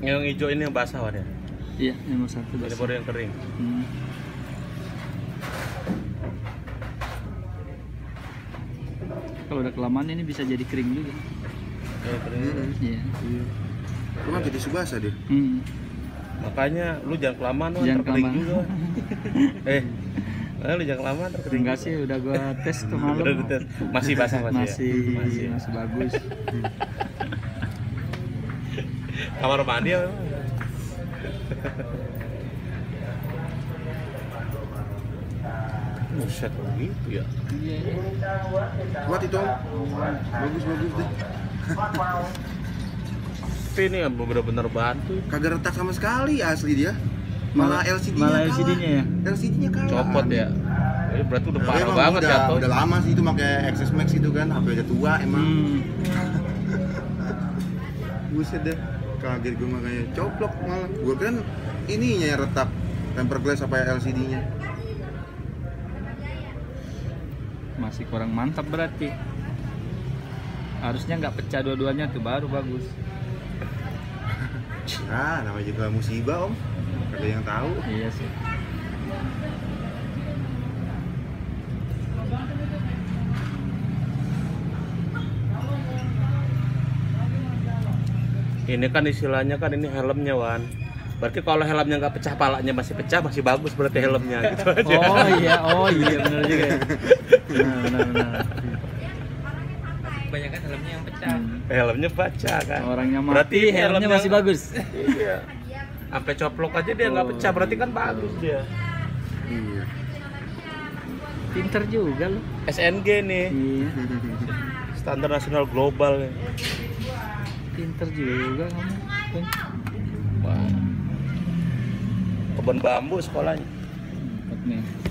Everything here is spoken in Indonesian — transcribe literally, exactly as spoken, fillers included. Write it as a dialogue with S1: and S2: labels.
S1: Yang hijau ini yang basah Wan ya?
S2: Iya, nomor satu
S1: Ini
S2: basah.
S1: baru yang kering.
S2: Hmm. Kalau udah kelamaan ini bisa jadi kering juga.
S1: Yang kering.
S3: Hmm.
S2: Iya.
S3: Iya. Lu kan jadi subasa dia.
S2: Hmm.
S1: Makanya lu jangan kelamaan Wan,
S2: Jangan
S1: ntar kering
S2: kelamaan.
S1: juga. eh, eh, lu jangan kelamaan ntar kering.
S2: Enggak sih, udah gua tes kemarin.
S1: Udah dites. Masih basah masih.
S2: Masih,
S1: Ya?
S2: masih, masih bagus.
S1: Kamar mandi apa? Buset gitu ya.
S2: Iya.
S3: Kuat itu Om. Bagus bagus deh.
S1: Tapi ini yang bener-bener bantu.
S3: Kagak retak sama sekali asli dia. Malah L C D-nya
S2: malah
S3: kalah.
S2: L C D-nya ya?
S3: L C D-nya kalah.
S1: Copot ya. Ini berarti udah
S3: Ya,
S1: parah
S3: emang
S1: banget
S3: udah,
S1: jatuh.
S3: udah lama sih itu pakai X S Max itu kan, H P udah tua emang.
S2: Hmm.
S3: Buset deh. Kaget gue makanya coplok malah. Gue kan ininya yang retak. Tempered glass apa L C D-nya.
S2: Masih kurang mantap berarti. Harusnya nggak pecah dua-duanya tuh baru bagus.
S3: Nah, namanya juga musibah Om. Kagak yang tahu.
S2: Iya sih.
S1: Ini kan istilahnya kan ini helmnya Wan. Berarti kalau helmnya nggak pecah, palanya masih pecah, masih bagus berarti helmnya gitu aja.
S2: Oh iya, oh iya benar juga. Ya. Benar benar benar.
S4: Kebanyakan helmnya yang pecah.
S2: Hmm.
S1: Helmnya pecah kan.
S2: Orangnya mati,
S1: Berarti
S2: helmnya
S1: helmnya
S2: masih bagus.
S1: Iya. Sampai coplok aja dia nggak
S2: Oh.
S1: pecah, berarti kan bagus dia.
S3: Iya.
S2: Pinter juga lu.
S1: S N G nih,
S2: Iya.
S1: standar nasional global nih.
S2: Pinter juga kamu.
S1: Wah. Kebun bambu sekolahnya.
S2: Nih.